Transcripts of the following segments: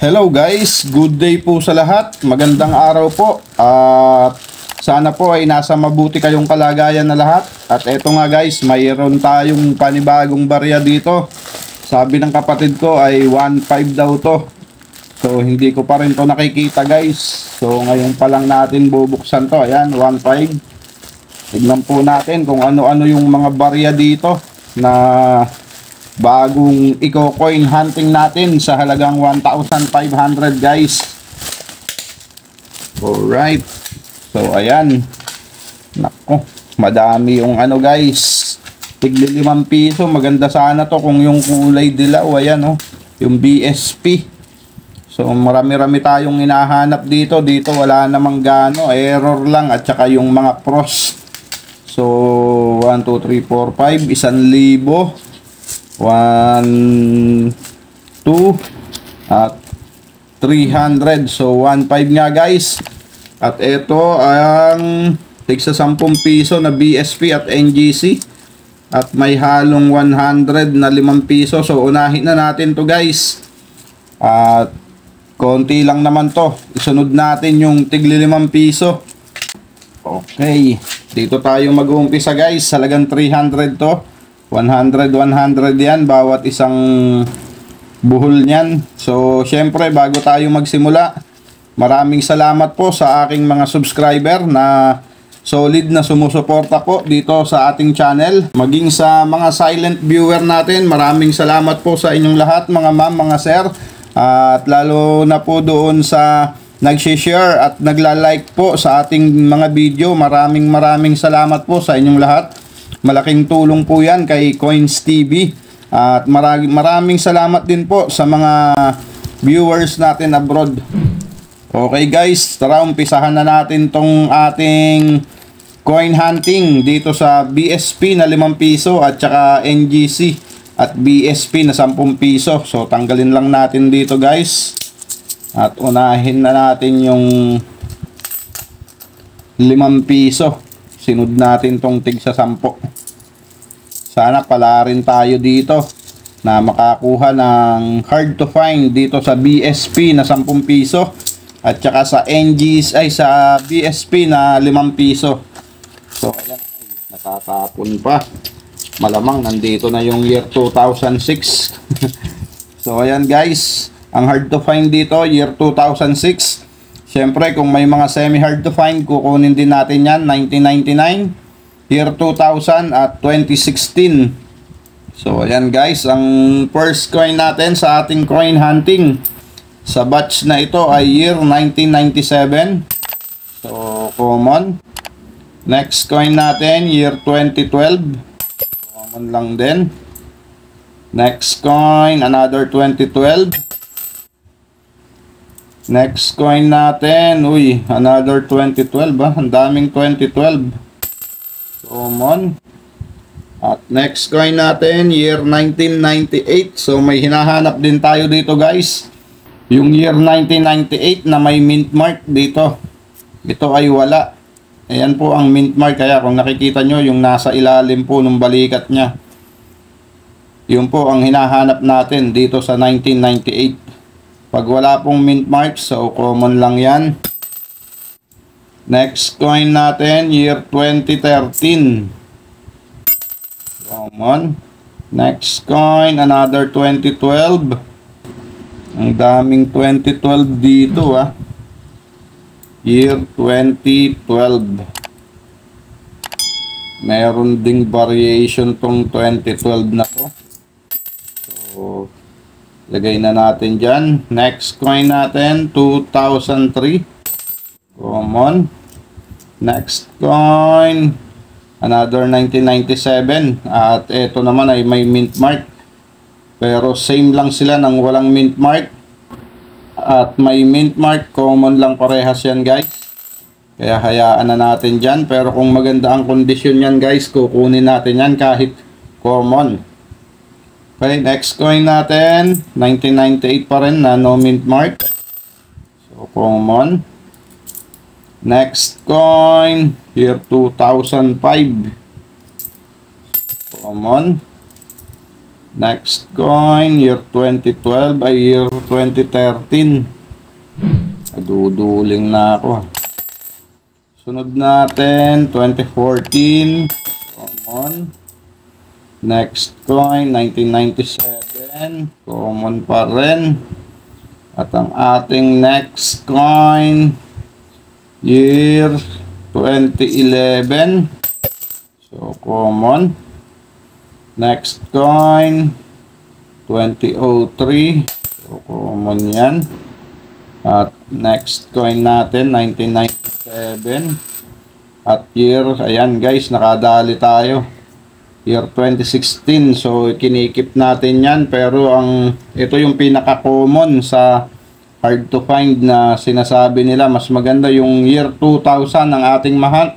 Hello guys, good day po sa lahat. Magandang araw po. At sana po ay nasa mabuti kayong kalagayan na lahat. At eto nga guys, mayroon tayong panibagong barya dito. Sabi ng kapatid ko ay 1.5 daw to. So hindi ko pa rin to nakikita guys. So ngayon pa lang natin bubuksan to. Ayan, 1.5. Tignan po natin kung ano-ano yung mga barya dito na bagong eco-coin hunting natin sa halagang 1,500 guys. Alright. So ayan. Nako, madami yung ano guys. Tigli 5 piso. Maganda sana to kung yung kulay dilaw. Ayan oh. Yung BSP. So marami-rami tayong hinahanap dito. Dito wala namang gano. Error lang. At saka yung mga cross. So 1, 2, 3, 4, 5. 1,000. 1, 2 at 300. So 1.5 nga guys. At ito ang tigsa 10 piso na BSP at NGC. At may halong 100 na 5 piso. So unahin na natin to guys. At konti lang naman to. Isunod natin yung tigli 5 piso. Okay. Dito tayo mag-uumpisa guys. Halagang 300 to. 100 yan bawat isang buhol niyan. So syempre bago tayo magsimula, maraming salamat po sa aking mga subscriber na solid na sumusuporta po dito sa ating channel. Maging sa mga silent viewer natin, maraming salamat po sa inyong lahat mga ma'am, mga sir. At lalo na po doon sa nag-share at nagla-like po sa ating mga video. Maraming salamat po sa inyong lahat. Malaking tulong po yan kay Coins TV. At maraming salamat din po sa mga viewers natin abroad. Okay guys, tara umpisahan na natin tong ating coin hunting dito sa BSP na 5 piso at saka NGC at BSP na 10 piso. So tanggalin lang natin dito guys. At unahin na natin yung 5 piso. Sinod natin tong tig sa 10. Sana pala rin tayo dito na makakuha ng hard to find dito sa BSP na 10 piso at saka sa NGs ay sa BSP na 5 piso. So ayan, natatapon pa. Malamang nandito na yung year 2006. So ayan guys, ang hard to find dito year 2006. Siyempre kung may mga semi hard to find, kukunin din natin yan. 1999, year 2000 at 2016. So ayan guys, ang first coin natin sa ating coin hunting sa batch na ito ay year 1997. So common. Next coin natin year 2012. Common lang din. Next coin another 2012. Next coin natin, another 2012 Ang daming 2012. Common. At next coin natin, year 1998. So may hinahanap din tayo dito guys. Yung year 1998 na may mint mark dito. Ito ay wala. Ayan po ang mint mark. Kaya kung nakikita nyo, yung nasa ilalim po ng balikat nya. Yun po ang hinahanap natin dito sa 1998. Pag wala pong mint mark, so common lang yan. Next coin natin, year 2013. Common. Next coin, another 2012. Ang daming 2012 dito Year 2012. Meron ding variation tong 2012 na to. So lagay na natin dyan. Next coin natin, 2003. Common. Next coin, another 1997. At ito naman ay may mint mark. Pero same lang sila ng walang mint mark. At may mint mark, common lang parehas yan guys. Kaya hayaan na natin dyan. Pero kung maganda ang kondisyon yan guys, kukunin natin yan kahit common. Okay, next coin natin, 1998 pa rin na no mint mark. So, common. Next coin, year 2005. Common. Next coin, year 2012 ay year 2013. Naduduling na ako. Sunod natin, 2014. Common. Next coin, 1997. Common pa rin. At ang ating next coin, year 2011. So, common. Next coin, 2003. So, common yan. At next coin natin, 1997. At year, ayan guys, nakadali tayo. Year 2016. So, kinikip natin yan. Pero ito yung pinaka-common sa hard to find na sinasabi nila. Mas maganda yung year 2000 ang ating mahat.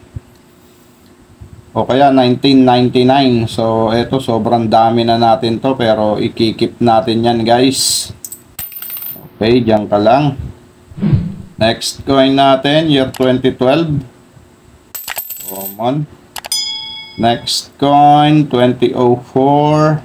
O kaya 1999. So, ito sobrang dami na natin to. Pero ikikip natin yan guys. Okay, dyan ka lang. Next coin natin, year 2012. Common. Next coin, 2004.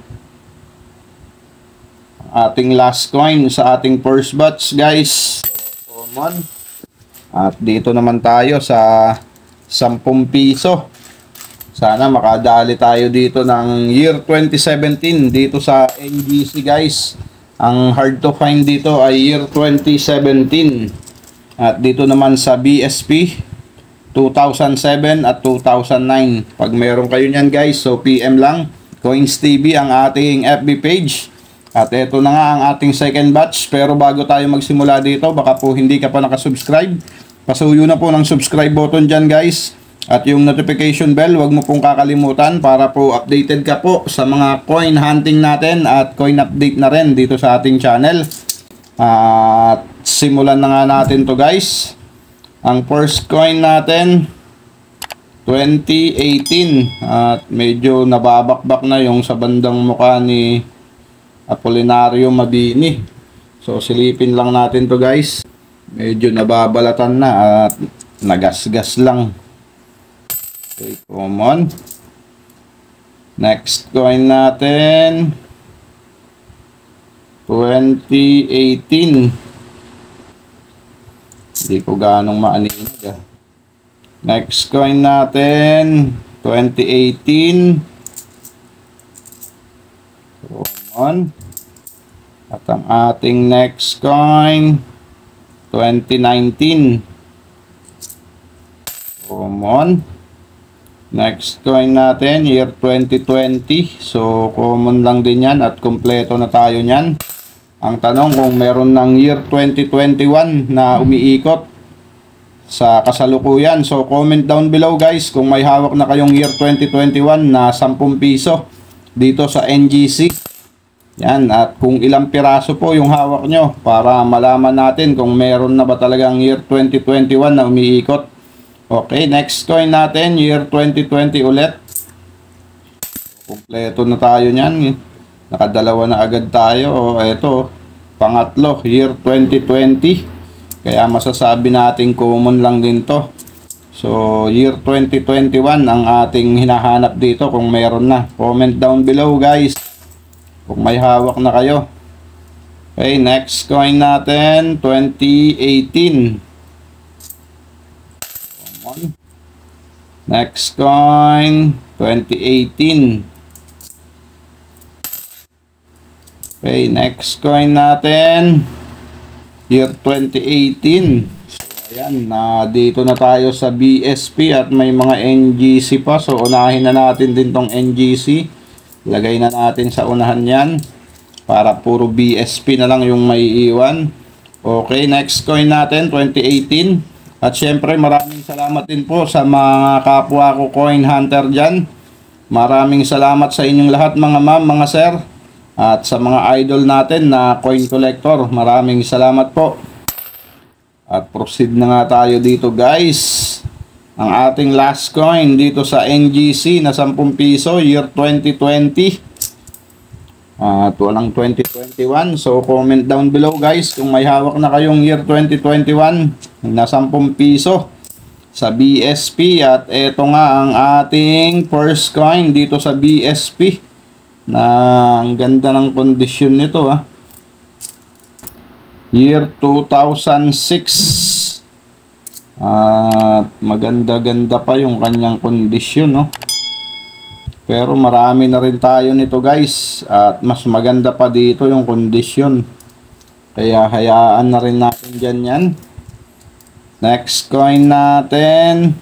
Ating last coin sa ating first batch, guys. Common. At dito naman tayo sa 10 piso. Sana makadali tayo dito ng year 2017 dito sa NGC, guys. Ang hard to find dito ay year 2017. At dito naman sa BSP, 2007 at 2009. Pag meron kayo niyan guys, so PM lang. Coins TV ang ating FB page. At ito na nga ang ating second batch. Pero bago tayo magsimula dito, baka po hindi ka pa nakasubscribe. Pasuyo na po ng subscribe button dyan guys. At yung notification bell, wag mo pong kakalimutan para po updated ka po sa mga coin hunting natin at coin update na rin dito sa ating channel. At simulan na nga natin to guys. Ang first coin natin 2018 at medyo nababakbak na yung sa bandang mukha ni Apolinario Mabini. So silipin lang natin to guys. Medyo nababalatan na at nagasgas lang. Okay, common. Next coin natin 2018. Hindi ko ganong maaninig. Next coin natin 2018. Common. At ang ating next coin 2019. Common. Next coin natin year 2020. So common lang din yan at kompleto na tayo nyan. Ang tanong kung meron ng year 2021 na umiikot sa kasalukuyan. So comment down below guys kung may hawak na kayong year 2021 na 10 piso dito sa NGC. Yan, at kung ilang piraso po yung hawak nyo para malaman natin kung meron na ba talagang year 2021 na umiikot. Okay, next coin natin year 2020 ulit. Kompleto na tayo nyan. Nakadalawa na agad tayo. O eto, pangatlo, year 2020. Kaya masasabi natin common lang din to. So, year 2021 ang ating hinahanap dito kung meron na. Comment down below guys kung may hawak na kayo. Okay, next coin natin, 2018. Common. Next coin, 2018. Okay, next coin natin, year 2018. So, ayan, dito na tayo sa BSP at may mga NGC pa. So, unahin na natin din tong NGC. Lagay na natin sa unahan yan para puro BSP na lang yung may iwan. Okay, next coin natin, 2018. At syempre, maraming salamat din po sa mga kapwa ko coin hunter dyan. Maraming salamat sa inyong lahat mga ma'am, mga sir. At sa mga idol natin na coin collector, maraming salamat po. At proceed na nga tayo dito guys. Ang ating last coin dito sa NGC na 10 piso, year 2020. At walang 2021. So comment down below guys kung may hawak na kayong year 2021 na 10 piso sa BSP. At eto nga ang ating first coin dito sa BSP. na ang ganda ng kondisyon nito Year 2006. At maganda-ganda pa yung kanyang kondisyon, no? Pero marami na rin tayo nito, guys. At mas maganda pa dito yung kondisyon. Kaya hayaan na rin natin dyan yan. Next coin natin.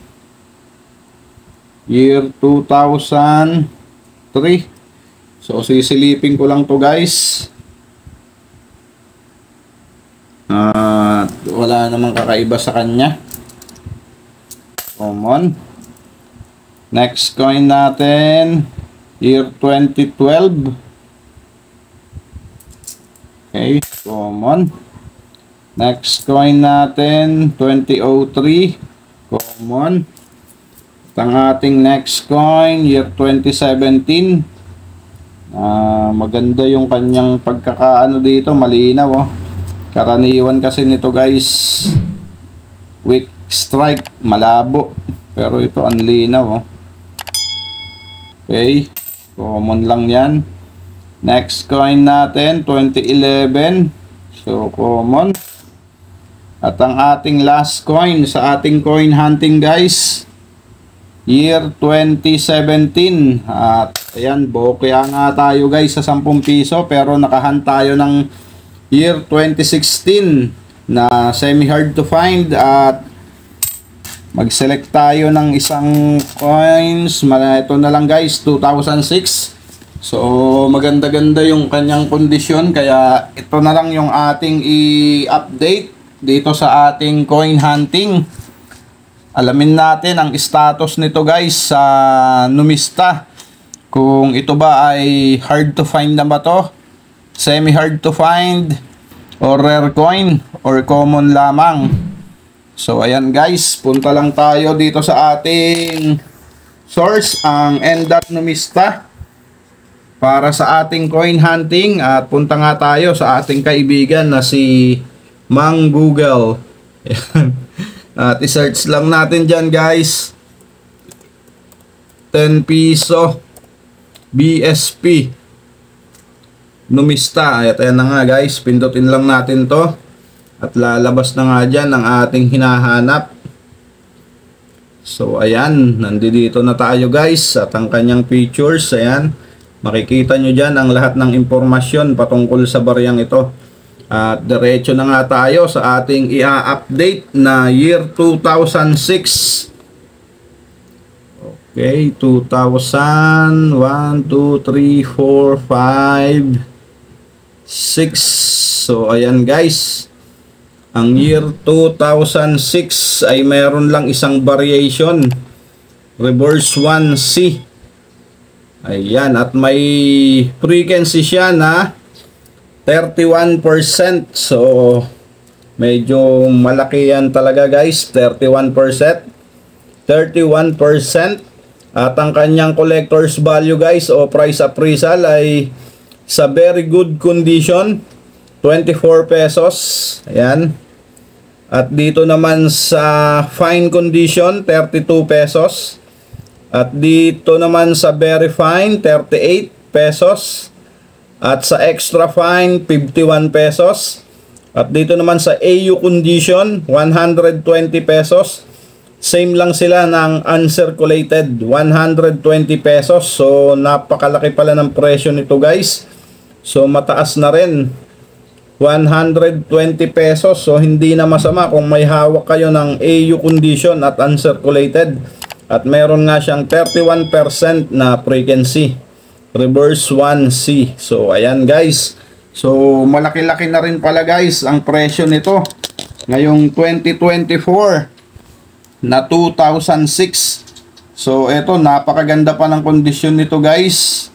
Year 2003. So, sisilipin ko lang to, guys. Wala namang kakaiba sa kanya. Common. Next coin natin. Year 2012. Okay, common. Next coin natin. 2003. Common. At ang ating next coin, year 2017. Maganda yung kanyang pagkakaano dito, malinaw Karaniwan kasi nito, guys, weak strike, malabo. Pero ito ang linaw Okay, common lang yan. Next coin natin, 2011. So, common. At ang ating last coin sa ating coin hunting, guys, year 2017. At ayan, bokya nga tayo, guys, sa 10 piso. Pero nakahunt tayo ng year 2016 na semi-hard to find. At mag-select tayo ng isang coins. Ito na lang, guys, 2006. So, maganda-ganda yung kanyang kondisyon. Kaya ito na lang yung ating i-update dito sa ating coin hunting. Alamin natin ang status nito, guys, sa Numista. Kung ito ba ay hard to find na ba to, semi-hard to find, or rare coin, or common lamang. So, ayan, guys, punta lang tayo dito sa ating source, ang Numista, para sa ating coin hunting. At punta nga tayo sa ating kaibigan na si Mang Google. At i-search lang natin dyan, guys, 10 piso BSP Numista. At ayan na nga, guys, pindutin lang natin to at lalabas na nga dyan ang ating hinahanap. So ayan, nandito na tayo, guys, at ang kanyang features, ayan, makikita nyo dyan ang lahat ng impormasyon patungkol sa bariyang ito. At diretso na nga tayo sa ating i-update na year 2006. Okay, 2000, 1, 2, 3, 4, 5, 6. So, ayan, guys. Ang year 2006 ay meron lang isang variation. Reverse 1C. Ayan, at may frequency siya na 31%. So, medyo malaki yan talaga, guys. 31%. 31%. At ang kanyang collector's value, guys, o price appraisal ay sa very good condition, 24 pesos. Ayan. At dito naman sa fine condition, 32 pesos. At dito naman sa very fine, 38 pesos. At sa extra fine, 51 pesos. At dito naman sa AU condition, 120 pesos. Same lang sila ng uncirculated, 120 pesos. So, napakalaki pala ng presyo nito, guys. So, mataas na rin. 120 pesos. So, hindi na masama kung may hawak kayo ng AU condition at uncirculated. At meron nga siyang 31% na frequency. Reverse 1C. So, ayan, guys. So, malaki-laki na rin pala, guys, ang presyo nito. Ngayong 2024 na 2006. So, eto, napakaganda pa ng kondisyon nito, guys.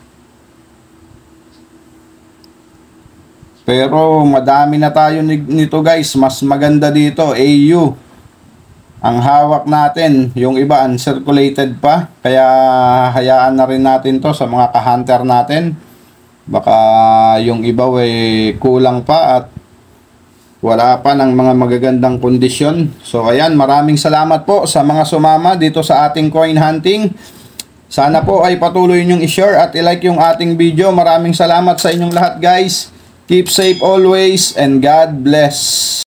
Pero, madami na tayo nito, guys. Mas maganda dito, AU. Ang hawak natin, yung iba uncirculated pa. Kaya hayaan na rin natin to sa mga ka-hunter natin. Baka yung iba kulang pa at wala pa ng mga magagandang kondisyon. So ayan, maraming salamat po sa mga sumama dito sa ating coin hunting. Sana po ay patuloy nyong i-share at i-like yung ating video. Maraming salamat sa inyong lahat guys. Keep safe always and God bless.